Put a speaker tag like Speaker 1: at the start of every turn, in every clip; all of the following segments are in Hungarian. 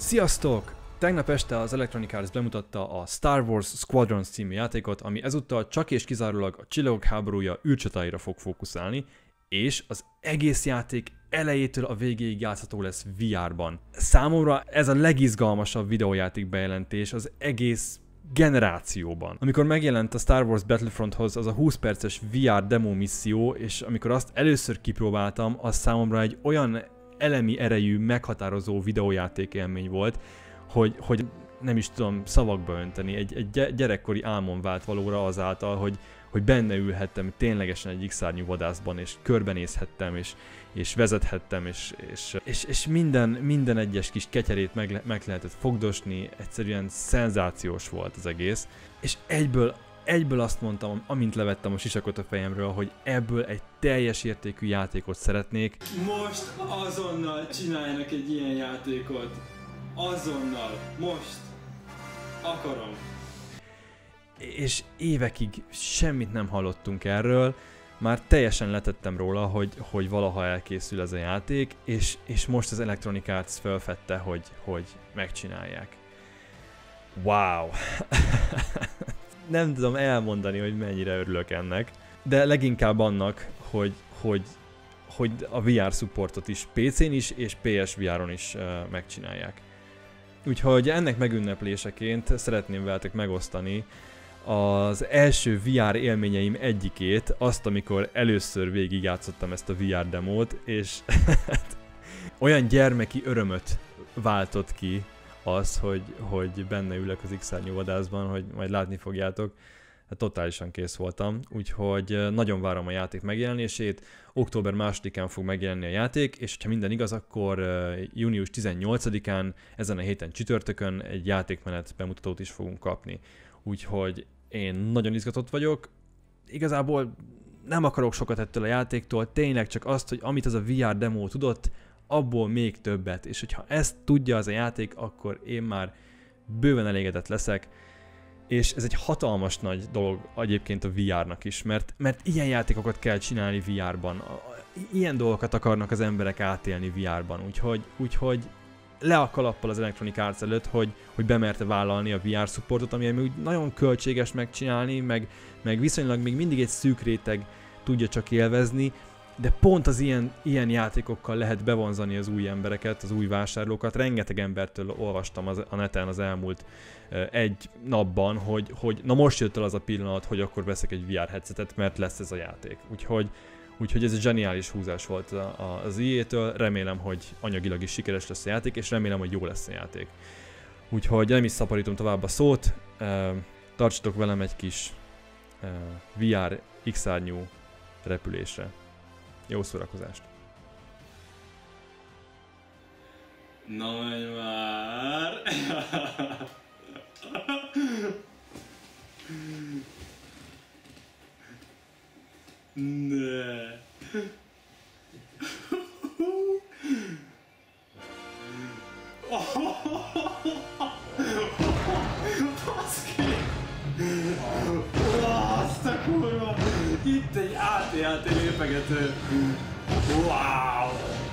Speaker 1: Sziasztok! Tegnap este az Electronic Arts bemutatta a Star Wars Squadrons című játékot, ami ezúttal csak és kizárólag a Csillagok háborúja űrcsatáira fog fókuszálni, és az egész játék elejétől a végéig játszható lesz VR-ban. Számomra ez a legizgalmasabb videójáték bejelentés az egész generációban. Amikor megjelent a Star Wars Battlefronthoz az a 20 perces VR demo misszió, és amikor azt először kipróbáltam, az számomra egy olyan elemi erejű, meghatározó videójáték élmény volt, hogy nem is tudom szavakba önteni. Egy gyerekkori álmom vált valóra azáltal, hogy benne ülhettem ténylegesen egy X-szárnyú vadászban, és körbenézhettem, és vezethettem, és minden egyes kis ketyerét meg lehetett fogdosni, egyszerűen szenzációs volt az egész, és egyből azt mondtam, amint levettem a sisakot a fejemről, hogy ebből egy teljes értékű játékot szeretnék.
Speaker 2: Most azonnal csináljanak egy ilyen játékot. Azonnal. Most. Akarom.
Speaker 1: És évekig semmit nem hallottunk erről, már teljesen letettem róla, hogy valaha elkészül ez a játék, és most az Electronic Arts felfedte, hogy megcsinálják. Wow! Nem tudom elmondani, hogy mennyire örülök ennek, de leginkább annak, hogy a VR supportot is PC-n is és PSVR-on is megcsinálják. Úgyhogy ennek megünnepléseként szeretném veletek megosztani az első VR élményeim egyikét, azt, amikor először végigjátszottam ezt a VR demót, és olyan gyermeki örömöt váltott ki az, hogy benne ülök az X-szárnyú vadászban, hogy majd látni fogjátok. Hát totálisan kész voltam, úgyhogy nagyon várom a játék megjelenését. Október 2-án fog megjelenni a játék, és ha minden igaz, akkor június 18-án, ezen a héten csütörtökön egy játékmenet bemutatót is fogunk kapni. Úgyhogy én nagyon izgatott vagyok. Igazából nem akarok sokat ettől a játéktól, tényleg csak azt, hogy amit az a VR demo tudott, abból még többet, és hogyha ezt tudja az a játék, akkor én már bőven elégedett leszek, és ez egy hatalmas nagy dolog egyébként a VR-nak is, mert ilyen játékokat kell csinálni VR-ban, ilyen dolgokat akarnak az emberek átélni VR-ban, úgyhogy le a kalappal az Electronic Arts előtt, hogy bemerte vállalni a VR supportot, ami úgy nagyon költséges megcsinálni, meg viszonylag még mindig egy szűk réteg tudja csak élvezni, de pont az ilyen játékokkal lehet bevonzani az új embereket, az új vásárlókat. Rengeteg embertől olvastam a neten az elmúlt egy napban, hogy na most jött el az a pillanat, hogy akkor veszek egy VR headsetet, mert lesz ez a játék. Úgyhogy ez egy zseniális húzás volt az EA-től. Remélem, hogy anyagilag is sikeres lesz a játék, és remélem, hogy jó lesz a játék. Úgyhogy nem is szaporítom tovább a szót. Tartsatok velem egy kis VR X-szárnyú repülésre. Jó szórakozást!
Speaker 2: Na menj már! Ne! Baszki! Azt a kurva! Itt egy AT-AT lépegető! Wow!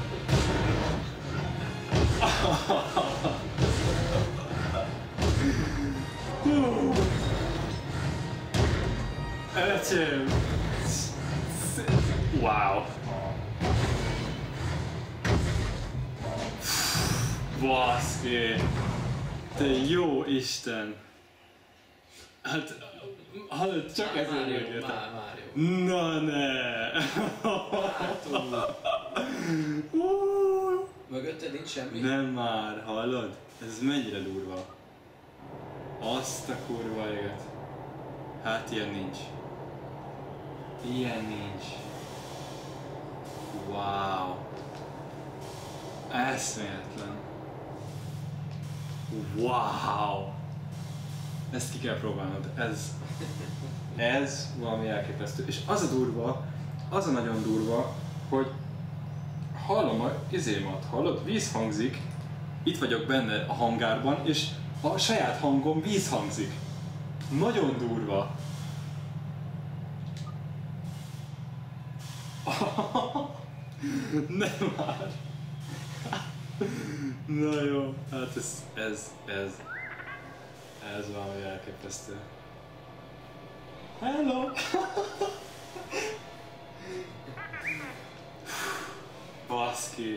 Speaker 2: Öcsém! Wow! Baszki! Te jó Isten! Hát... Hallod, csak ezért megértem.
Speaker 3: Már jó.
Speaker 2: Na ne!
Speaker 3: Mögötted nincs semmi?
Speaker 2: Nem már, hallod? Ez mennyire durva. Azt a kurva éget. Hát ilyen nincs. Ilyen nincs. Wow. Eszméletlen. Wow. Ezt ki kell próbálnod. Ez valami elképesztő. És az a durva, az a nagyon durva, hogy hallom a izémat, hallod? Vízhangzik, itt vagyok benne a hangárban, és a saját hangom vízhangzik. Nagyon durva. Nem már. Na jó, hát ez valami elképesztő. Hello! Baszki!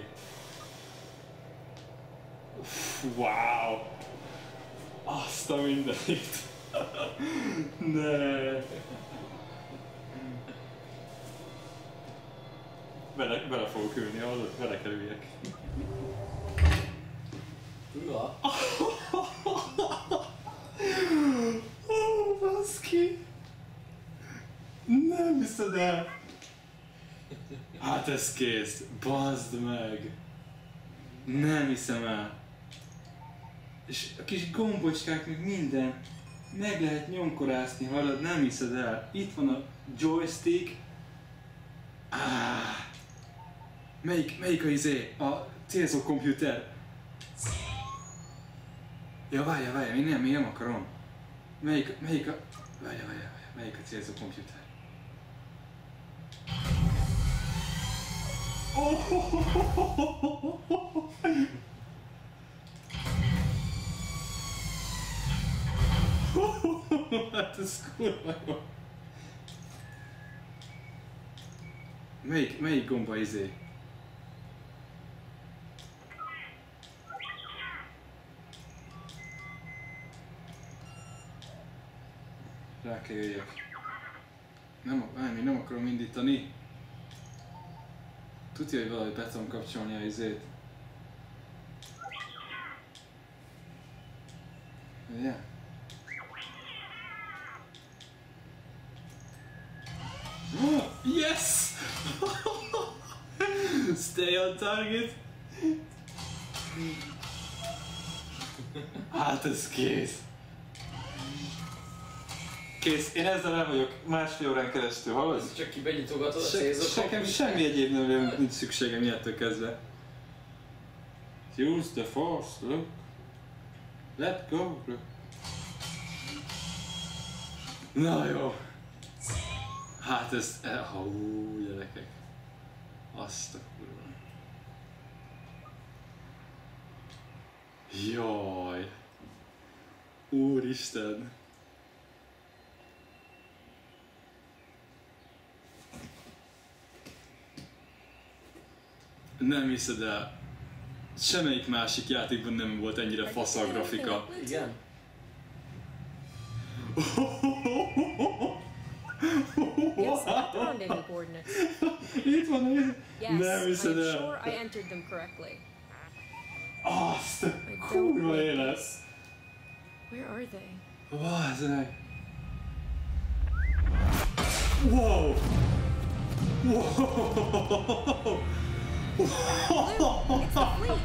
Speaker 2: Wow! Azt a mindenit! Ne! Bele fogok ülni, hallod? Bele kerüljek.
Speaker 3: Uha.
Speaker 2: Ó, baszki! Nem hiszed el! Hát ez kész! Bazd meg! Nem hiszem el! És a kis gombocskák meg minden meg lehet nyomkorászni, hallod? Nem hiszed el! Itt van a joystick. Melyik a izé? A célzó komputer? Ja, várja, még nem akarom. Melyik a... Várja, melyik a célzó komputer? Hát ez kurva jó. Melyik gomba izé? Rá kell jöjjek. Még nem akarom indítani. Tudja, hogy valahogy be tudom kapcsolni a izét. Yeah. Yes! Stay on target! Hát ez kész! Kész, én ezzel el vagyok másfél órán keresztül, hallod?
Speaker 3: Ez csak kibenyitogatod a célzókat?
Speaker 2: Nekem semmi egyéb nem nincs szükségem ilyettől kezdve. Use the force, look. Let go, look. Na jó. Hát ez... gyerekek. Azt a kurva. Jaj. Úristen. Nem hiszed el. Semmelyik másik játékban nem volt ennyire fasz a grafika.
Speaker 3: Igen?
Speaker 4: Yes, I found any coordinates.
Speaker 2: Itt van ez.
Speaker 4: Yes,
Speaker 2: Nem
Speaker 4: I'm
Speaker 2: hiszed el.
Speaker 4: sure I entered them correctly.
Speaker 2: Azt a
Speaker 4: I don't
Speaker 2: kurva
Speaker 4: like
Speaker 2: élet.
Speaker 4: this. Where are they?
Speaker 2: Bazdmeg. Wow! Wow!
Speaker 4: Luke, it's the fleet.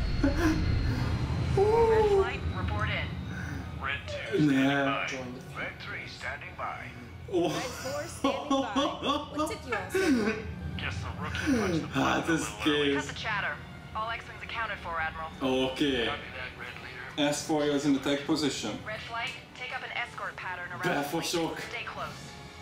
Speaker 5: Red flight, report in.
Speaker 6: Red 2 standing
Speaker 2: Yeah.
Speaker 6: by. Red 3 standing by.
Speaker 4: Red 4 standing by. What took you all so long?
Speaker 6: Guess the rookie punched the
Speaker 2: Hát
Speaker 6: button a
Speaker 2: ez
Speaker 6: little early.
Speaker 5: Cut
Speaker 2: kész.
Speaker 5: the chatter. All X-Wings accounted for, Admiral.
Speaker 2: Okay.
Speaker 6: Copy that, Red Leader.
Speaker 2: S4 is in attack position.
Speaker 5: Red flight, take up an escort pattern around the fleet.
Speaker 2: Befosok.
Speaker 5: Stay close.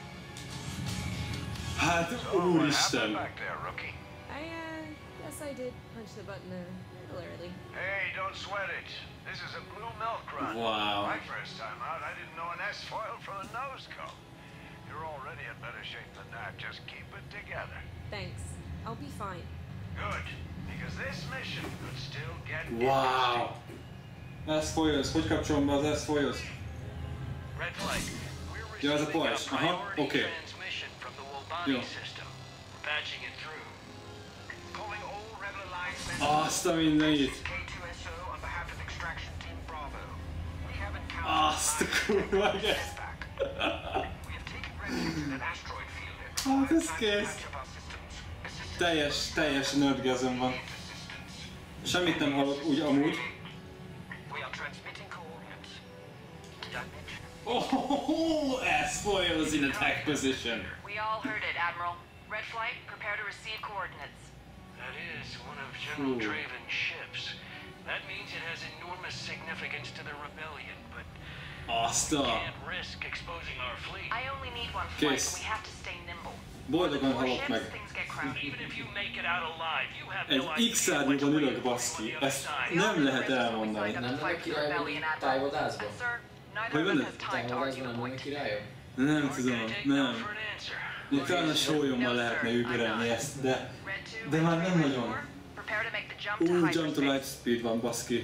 Speaker 2: Hát
Speaker 6: So, what happened
Speaker 2: úristen.
Speaker 6: back there, rookie?
Speaker 4: Guess I did punch the button a little early.
Speaker 6: Hey, don't sweat it. This is a blue milk run.
Speaker 2: Wow.
Speaker 6: My first time out, I didn't know an S foiled from a nose cone. You're already in better shape than that. Just keep it together.
Speaker 4: Thanks. I'll be fine.
Speaker 6: Good, because this mission could still get
Speaker 2: Wow. S4-hoz. Hogy kapcsolom be az S4-hoz?
Speaker 6: Red flight, we're
Speaker 2: Ja, ez a
Speaker 6: receiving a
Speaker 2: pajzs. Aha,
Speaker 6: priority
Speaker 2: oké.
Speaker 6: transmission from the Wobani
Speaker 2: Jó.
Speaker 6: system. Patching it through. Calling all Rebel Alliance members.
Speaker 2: Azt a mindenit.
Speaker 6: K2SO on behalf of Extraction Team Bravo. We have encountered
Speaker 2: Azt a kurva eget.
Speaker 6: setback. We have taken refuge in an asteroid field and
Speaker 2: Hát ez
Speaker 6: time to
Speaker 2: kész.
Speaker 6: patch up our systems. Assistance
Speaker 2: Teljes nerdgazom van.
Speaker 6: assistance.
Speaker 2: Semmit nem hallok úgy amúgy.
Speaker 6: We are transmitting coordinates. Did I mention?
Speaker 2: Oh, S4 is in attack position.
Speaker 5: We all heard it, Admiral. Red flight, prepare to receive coordinates.
Speaker 6: That is one of General
Speaker 2: Ooh.
Speaker 6: Draven's ships. That means it has enormous significance to the rebellion, but
Speaker 2: Azt a...
Speaker 6: Can't risk exposing our fleet.
Speaker 5: I only need one flight,
Speaker 2: Kész.
Speaker 5: and we have to stay nimble.
Speaker 2: Boldogan
Speaker 5: More
Speaker 2: halok
Speaker 5: ships,
Speaker 2: meg.
Speaker 5: things get crowded.
Speaker 6: Even if you make it out alive, you have no
Speaker 2: Egy
Speaker 6: idea
Speaker 2: X-szárnyúban
Speaker 6: what's
Speaker 2: ülök,
Speaker 6: waiting for
Speaker 2: baszki.
Speaker 6: you on the other
Speaker 2: Ezt
Speaker 6: side.
Speaker 5: We all
Speaker 2: nem
Speaker 5: knew
Speaker 2: lehet
Speaker 5: the risks when we
Speaker 2: elmondani.
Speaker 5: signed up
Speaker 3: Nem
Speaker 5: to fight
Speaker 3: lenne
Speaker 5: for the rebellion,
Speaker 3: király
Speaker 5: Admiral.
Speaker 3: tájvadászba?
Speaker 5: And sir, neither
Speaker 2: Hogy
Speaker 5: of us
Speaker 2: benne?
Speaker 5: has time to argue
Speaker 3: Tájvadászba
Speaker 5: the
Speaker 3: nem lenne
Speaker 5: point.
Speaker 3: királyom?
Speaker 2: Nem
Speaker 6: Hard
Speaker 2: tudom,
Speaker 6: to take no
Speaker 2: nem.
Speaker 6: for an answer.
Speaker 2: Még talán a sólyommal lehetne überelni ezt, de...
Speaker 5: Red 2,
Speaker 2: De
Speaker 5: Red
Speaker 2: már
Speaker 5: 3,
Speaker 2: nem
Speaker 5: Red
Speaker 2: nagyon.
Speaker 5: 4, prepare to make the jump to
Speaker 2: Jump to light
Speaker 5: hyperspace.
Speaker 2: speed van, baszki.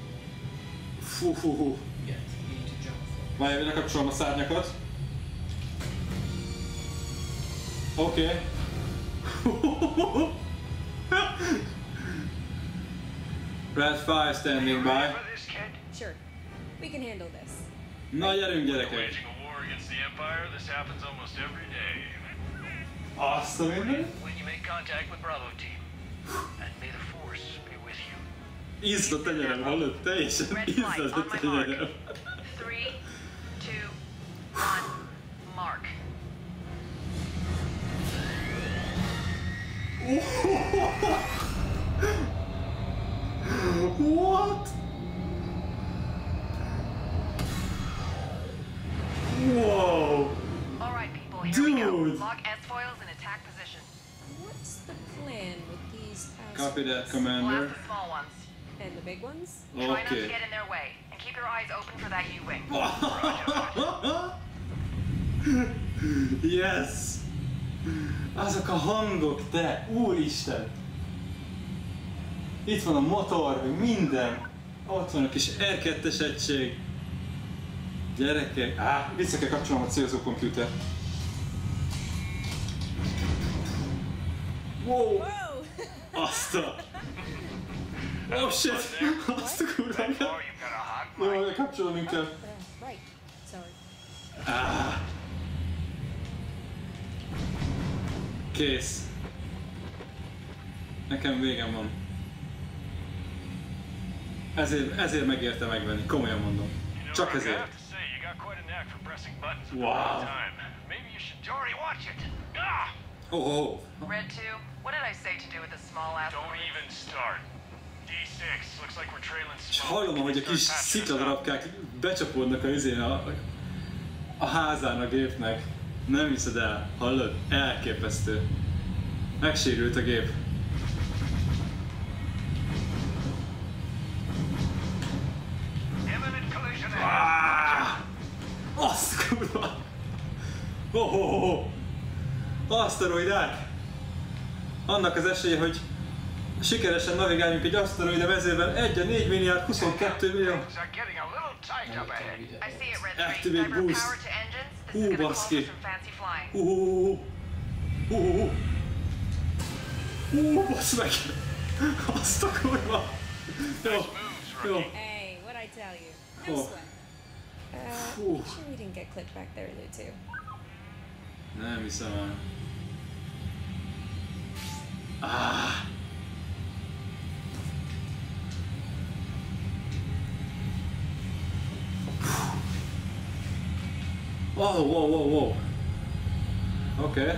Speaker 2: Fú.
Speaker 3: Igen, you need to jump.
Speaker 2: Várjál, lekapcsolom a szárnyakat. Oké. Red 5 standing by.
Speaker 6: Ready for this, kid?
Speaker 4: Sure. We can handle this.
Speaker 2: Na gyerünk gyerekek.
Speaker 6: Waging a war against the Empire, this happens almost every day.
Speaker 2: Azt a mindenit.
Speaker 6: When you make contact with Bravo team, and may the Force be with you.
Speaker 2: Izzat a tenyerem, hallod? Teljesen
Speaker 5: Red flight,
Speaker 2: izzat a
Speaker 5: on my mark.
Speaker 2: tenyerem.
Speaker 5: 3, 2, 1, mark.
Speaker 2: What? Whoa!
Speaker 5: All right, people, here we go.
Speaker 2: Dude.
Speaker 5: Lock S-foils in attack position.
Speaker 4: What's the plan with these
Speaker 2: Copy that,
Speaker 4: assholes?
Speaker 2: Commander.
Speaker 5: Blast the small ones.
Speaker 4: And the big ones?
Speaker 5: Try not to
Speaker 2: Okay.
Speaker 5: get in their way, and keep your eyes open for that U-wing.
Speaker 2: Yes! Azok a hangok, te! Úristen! Itt van a motor, meg minden! Ott van a kis R2-es egység. Gyerekek! Vissza kell kapcsolnom a célzó kompjútert. Wow!
Speaker 4: Whoa!
Speaker 2: Azt a... Oh shit! Azt a kurva!
Speaker 6: Or you've got a hot
Speaker 2: Jó, kapcsolom inkább.
Speaker 4: Right. Sorry.
Speaker 2: Kész. Nekem végem van. Ezért megérte megvenni, komolyan mondom. Csak
Speaker 6: I
Speaker 2: ezért.
Speaker 6: have to say, you got quite a knack for pressing buttons at the
Speaker 2: Wow.
Speaker 6: right time. Maybe you should. Jory, watch it.
Speaker 2: Oh.
Speaker 5: Red 2, what did I say to do with the small ass?
Speaker 6: Don't even start. D6 looks like we're trailing
Speaker 2: És
Speaker 6: smoke.
Speaker 2: hallom, ahogy a kis szikladarabkák becsapódnak a házán a gépnek. Nem hiszed el, hallod? Elképesztő. Megsérült a gép.
Speaker 6: Imminent collision ahead.
Speaker 2: Azt kurva! Aszteroidák! Annak az esélye, hogy sikeresen navigáljunk egy aszteroida vezérben 1 a 4 milliárd 22 millió.
Speaker 6: Things are getting a little tight up ahead.
Speaker 5: I see it, Red 3.
Speaker 2: Activate
Speaker 5: Divert
Speaker 2: boost.
Speaker 5: power to engines. This is gonna call
Speaker 2: baszki.
Speaker 5: for some fancy flying.
Speaker 2: Basz meg! Azt a kurva! Jó, jó.
Speaker 4: Hey, what'd I tell you?
Speaker 2: Oh.
Speaker 4: No sweat.
Speaker 2: Phew.
Speaker 4: Make sure we didn't get clipped back there, Lou, too.
Speaker 2: Nem hiszem el. Wow. Oké.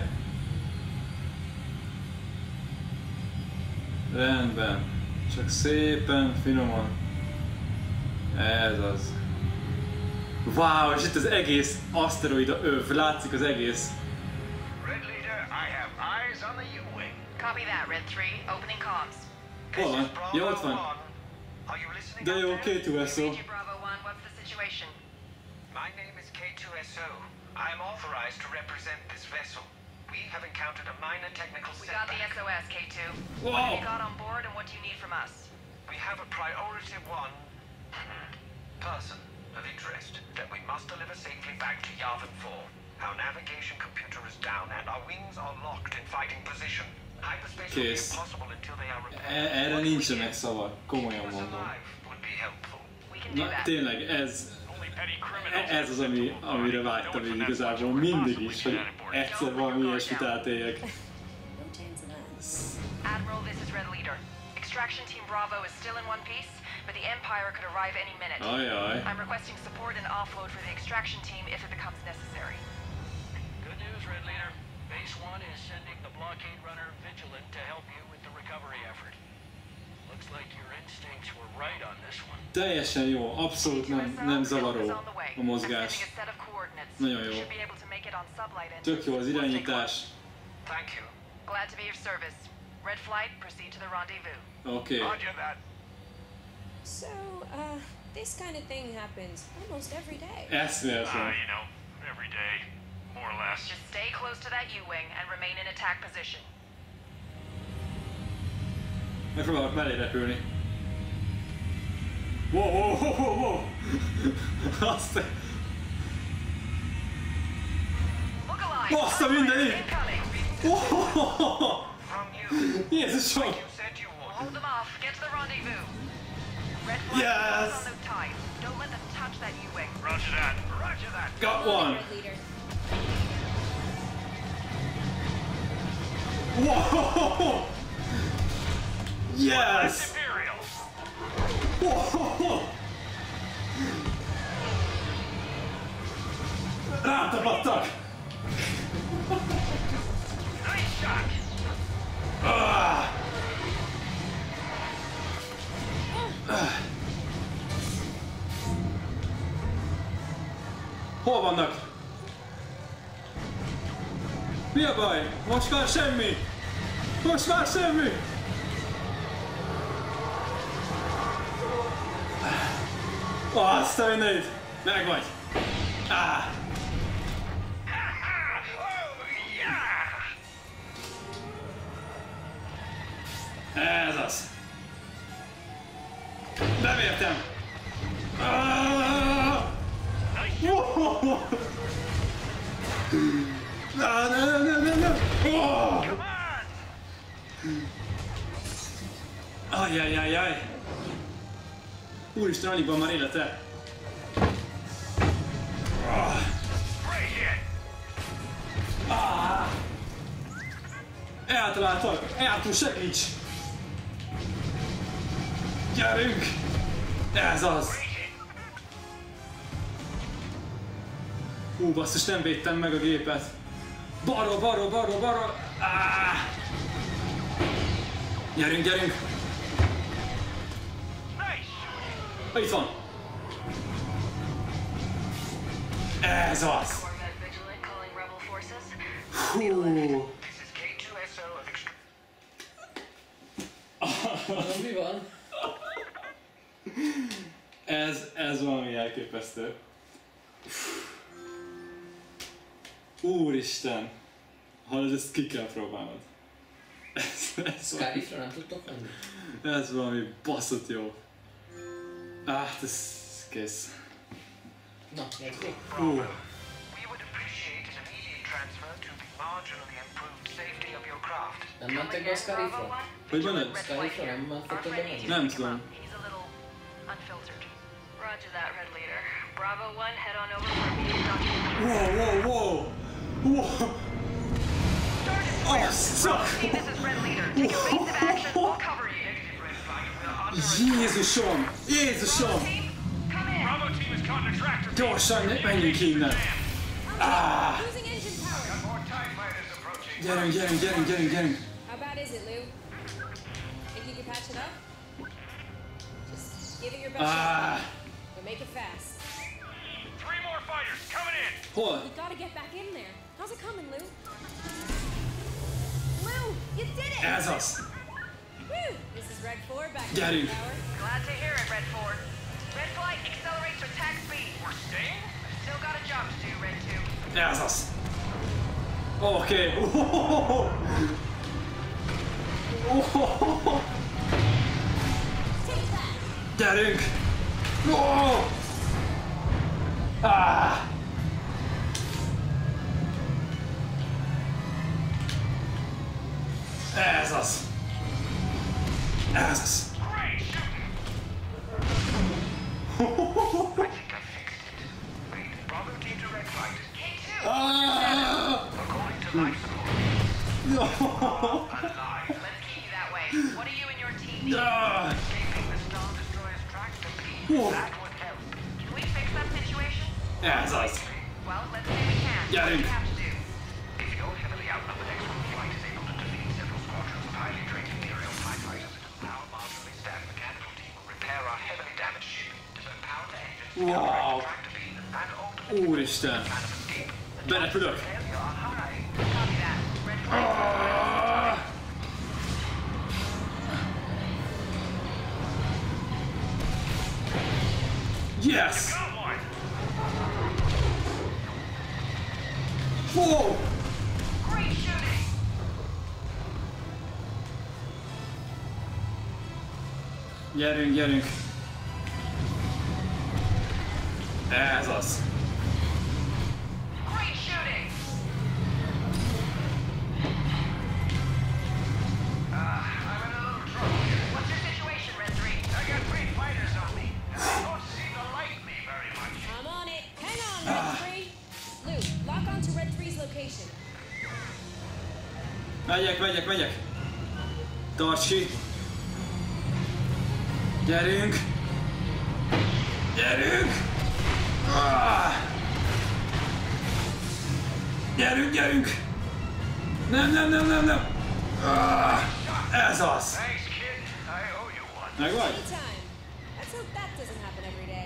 Speaker 2: Rendben. Csak szépen, finoman. Ez az. Wow, és itt az egész aszteroida öv, látszik az egész.
Speaker 6: Red leader, I have eyes on the U-wing.
Speaker 5: Copy that, Red 3. Opening comms.
Speaker 2: Hol van? Ja, ott van.
Speaker 6: Are you listening
Speaker 2: De
Speaker 6: out
Speaker 2: jó,
Speaker 6: there?
Speaker 2: K2SO.
Speaker 5: Read you, Bravo 1. What's the situation?
Speaker 7: My name is K2SO. I am authorized to represent this vessel. We have encountered a minor technical
Speaker 5: We got the
Speaker 7: setback.
Speaker 5: SOS, K2.
Speaker 2: Whoa.
Speaker 5: What have you got on board, and what do you need from us?
Speaker 7: We have a priority one person of interest that we must deliver safely back to Yavin 4. Our navigation computer is down and our wings are locked in fighting position. Hyperspace will be
Speaker 2: Kész.
Speaker 7: impossible until they are repaired.
Speaker 2: Erre
Speaker 7: What we
Speaker 2: nincsenek
Speaker 7: get,
Speaker 2: szavak, komolyan
Speaker 7: keep us
Speaker 2: mondom.
Speaker 7: alive would be helpful.
Speaker 5: We can do
Speaker 2: Na
Speaker 5: that.
Speaker 2: tényleg,
Speaker 6: Only petty criminals
Speaker 2: ez az, amire vágytam így igazából mindig is, hogy egyszer valami ilyesmit átéljek.
Speaker 4: No chance of that.
Speaker 5: Admiral, this is Red Leader. Extraction Team Bravo is still in one piece, but the Empire could arrive any minute.
Speaker 2: Ajaj.
Speaker 5: I'm requesting support and offload for the extraction team if it becomes necessary.
Speaker 6: Good news, Red Leader. Base 1 is sending the blockade runner Vigilant to help you with the recovery effort. Looks like your instincts were right on this one.
Speaker 2: Teljesen jó, abszolút nem zavaró a mozgás. Nagyon jó. Tök jó az irányítás.
Speaker 7: Thank you.
Speaker 5: Glad to be of service. Red Flight, proceed to the rendezvous.
Speaker 2: Oké.
Speaker 6: Roger that.
Speaker 4: So, this kind of thing happens almost every day.
Speaker 2: Eszméletlen.
Speaker 6: You know, every day, more or less.
Speaker 5: Just stay close to that U-wing and remain in attack position.
Speaker 2: Megpróbálok mellé repülni. Wow. Azt...
Speaker 5: Look alive!
Speaker 2: Azt a mindenit!
Speaker 5: Incoming!
Speaker 7: From you.
Speaker 2: Jézusom!
Speaker 7: You said you would.
Speaker 5: Hold them off. Get to the rendezvous. Red Flight,
Speaker 2: Yes!
Speaker 5: focus on those ties. Don't let them touch that U-wing.
Speaker 6: Roger that. Roger that.
Speaker 2: Got one!
Speaker 4: Red leader.
Speaker 2: Wow! Yes!
Speaker 6: Imperial.
Speaker 2: Wow! Rátapadtak!
Speaker 6: Nice shot.
Speaker 2: Ah! Hol vannak? Mi a baj? Most már semmi! Most már semmi! Azt a mindenit! Meg vagy! Ah! Ez az! Bevértem! Ah! Oh! Nem! Oh! Ajjajjajjaj! Úristen, alig van már élete! Ah! Ah! Eltaláltak! Eltul, segíts! Gyerünk! Ez az! Hú, basszus, nem védtem meg a gépet! Balról! Ah! Gyerünk! Itt van! Ez az!
Speaker 5: Corvette Vigilant calling rebel forces.
Speaker 2: Hú!
Speaker 7: This is K2SO of
Speaker 3: Mi van?
Speaker 2: Ez valami elképesztő. Úristen! Hallod, ezt ki kell próbálnod.
Speaker 3: Skyriffra nem tudtok menni?
Speaker 2: Ez valami baszott jó. Ez kész.
Speaker 3: Na, jegyzék.
Speaker 2: Hú.
Speaker 7: We would appreciate an immediate transfer to the marginally improved safety of your craft.
Speaker 3: Nem mentek be a Skyriffra?
Speaker 2: Hogy van ez?
Speaker 3: Skyriffra nem fogtok bemenni?
Speaker 2: Nem tudom.
Speaker 5: He's a little unfiltered. Roger that, Red Leader. Bravo 1, head on over for immediate documentation.
Speaker 2: Wow! Oh, suck!
Speaker 5: Team, this is Red Leader. Take evasive action, we'll cover you.
Speaker 2: Jézusom!
Speaker 5: Team, come in.
Speaker 6: Bravo team is caught in a tractor.
Speaker 2: Gyorsan, menjünk innen!
Speaker 4: Losing engine power.
Speaker 6: More TIE fighters approaching.
Speaker 2: Gyerünk!
Speaker 4: How bad is it, Lou? Think you can patch it up? Just give it your best shot. But make it fast.
Speaker 6: 3 more fighters coming in.
Speaker 2: Hol?
Speaker 4: You gotta get back in there. How's it coming, Lou? Lou, you did it!
Speaker 2: Ez az!
Speaker 4: Woo! This is Reg 4 back in
Speaker 2: Gyerünk!
Speaker 4: power.
Speaker 5: Glad to hear it, Red 4. Red Flight, accelerate to attack speed.
Speaker 6: We're staying?
Speaker 5: Still got a job to do, Red 2.
Speaker 2: Ez az! Oké!
Speaker 4: Take that!
Speaker 2: Gyerünk! Ez az!
Speaker 6: Great shooting.
Speaker 7: I think I fixed it. Wait, Bravo team to Red Flight.
Speaker 5: K2,
Speaker 7: According to life support, alive.
Speaker 5: let's keep you that way. What do you and your team need?
Speaker 7: Escaping the Star Destroyer's track to be. That would help.
Speaker 5: Can we fix that situation?
Speaker 2: Ez az!
Speaker 5: Well, let's say we can. What do
Speaker 2: Gyerünk!
Speaker 5: we have to do?
Speaker 7: If your heavily outnumbered X-1 flight is able to defeat several squadrons of highly trained Imperial TIE fighters, our marginally our heavily damaged ship. Divert power to engines.
Speaker 2: Wow!
Speaker 7: Tractor beam and open
Speaker 2: Úristen!
Speaker 7: plan of escape.
Speaker 2: Berepülök!
Speaker 7: Failure, hurry!
Speaker 5: Copy that. Red flag.
Speaker 2: Yes!
Speaker 6: Got one!
Speaker 2: Whoa!
Speaker 5: Great shooting.
Speaker 2: Gyerünk, gyerünk! Ez az!
Speaker 5: Great shooting.
Speaker 6: I'm in a little trouble here.
Speaker 5: What's your situation, Red 3?
Speaker 6: I got 3 fighters on me, and they don't seem to like me very much.
Speaker 4: I'm on it. Hang on, Red 3. Luke, lock onto Red 3's location.
Speaker 2: Megyek, megyek, megyek! Tarts ki! Gyerünk! Gyerünk! Ah! Gyerünk, gyerünk! Nem, nem, nem, nem, nem! Ah! Ez az!
Speaker 6: Thanks, kid. I owe you one.
Speaker 2: Meg vagy?
Speaker 4: Anytime. Let's hope that doesn't happen every day.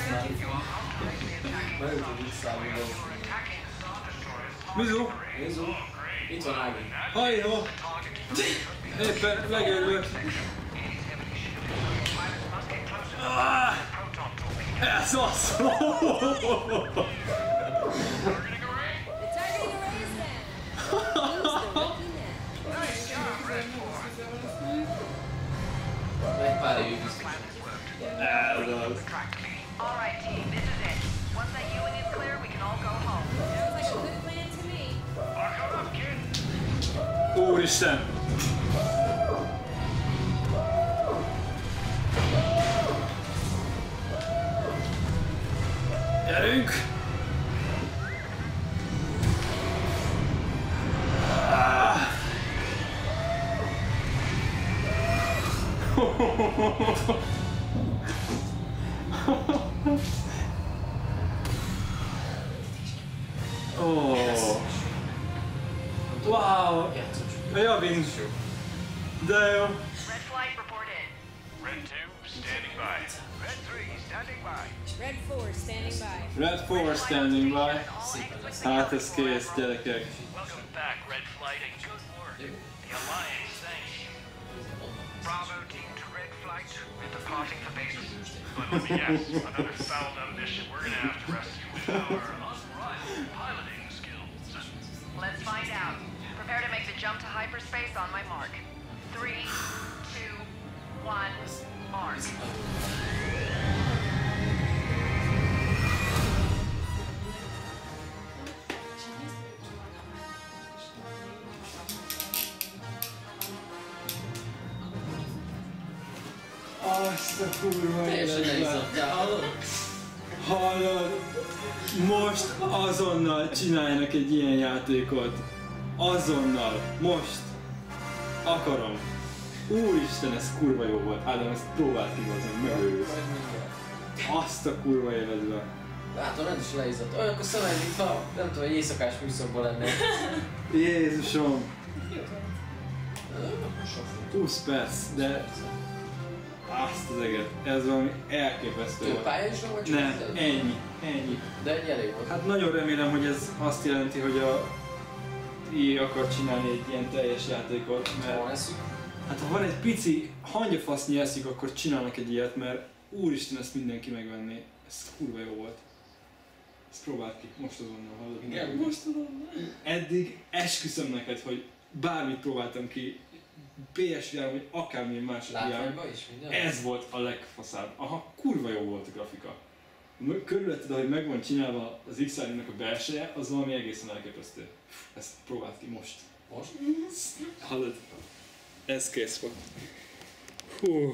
Speaker 2: Mizu?
Speaker 3: Itt van Ági.
Speaker 2: Hajó! Éppen megőrülök! Ah! Ez az!
Speaker 4: The targeting array is down. Who's the lucky man?
Speaker 3: Egy pár évig biztos.
Speaker 2: Ez az!
Speaker 5: All right, team. This is it. Once that Ewing is clear, we can all go home.
Speaker 4: Sounds like a good plan to me.
Speaker 6: Buckle up, kid.
Speaker 2: Úristen! Gyerünk! Ah! Oh. Wow! Javin! De jó!
Speaker 5: Red flight, report in.
Speaker 6: Red 2, standing by. Red 3, standing by.
Speaker 4: Red 4 standing by.
Speaker 2: Red 4 standing by. Hát ez kész, gyerekek.
Speaker 8: Welcome back, Red Flight, and good work. The Alliance thanks you.
Speaker 7: Bravo team to Red Flight. We're departing for base.
Speaker 8: But let me guess, another fouled-up mission we're gonna have to rescue with our unrivaled piloting skills.
Speaker 5: Let's find out. Prepare to make the jump to hyperspace on my mark. 3, 2, 1, mark.
Speaker 2: Azt a kurva
Speaker 3: Teljesen
Speaker 2: életben.
Speaker 3: leizzadt, hallod?
Speaker 2: Hallod? Most azonnal csináljanak egy ilyen játékot. Azonnal. Most. Akarom. Úristen, ez kurva jó volt. Ádám, ezt próbáld ki, azon megőrülsz.
Speaker 3: Majd mindjárt.
Speaker 2: Azt a kurva életben.
Speaker 3: Látom, rendesen leizzadt. Olyankor szemelj, mintha nem tudom, egy éjszakás műszakban lennék.
Speaker 2: Jézusom.
Speaker 3: Sok.
Speaker 2: 20 perc, de azt az eget. Ez valami elképesztő
Speaker 3: Több
Speaker 2: volt.
Speaker 3: pálya is van, vagy csak
Speaker 2: Nem,
Speaker 3: az egy?
Speaker 2: ennyi. Ennyi.
Speaker 3: De ennyi elég volt.
Speaker 2: Hát nagyon remélem, hogy ez azt jelenti, hogy a EA akar csinálni egy ilyen teljes játékot, mert
Speaker 3: Van eszük.
Speaker 2: hát ha van egy pici hangyafasznyi eszük, akkor csinálnak egy ilyet, mert úristen, ezt mindenki megvenné. Ez kurva jó volt. Ezt próbáld ki, most azonnal hallod.
Speaker 3: Igen, most tudom.
Speaker 2: Eddig esküszöm neked, hogy bármit próbáltam ki, PS-re, vagy akármilyen más ilyen.
Speaker 3: Látványban is minden?
Speaker 2: Ez volt a legfaszább. Aha, kurva jó volt a grafika. Körülötted, ahogy meg van csinálva az X-Arena-nak a belseje, az valami egészen elképesztő. Ezt próbáld ki most.
Speaker 3: Most?
Speaker 2: Hallod? Ez kész volt. Hú.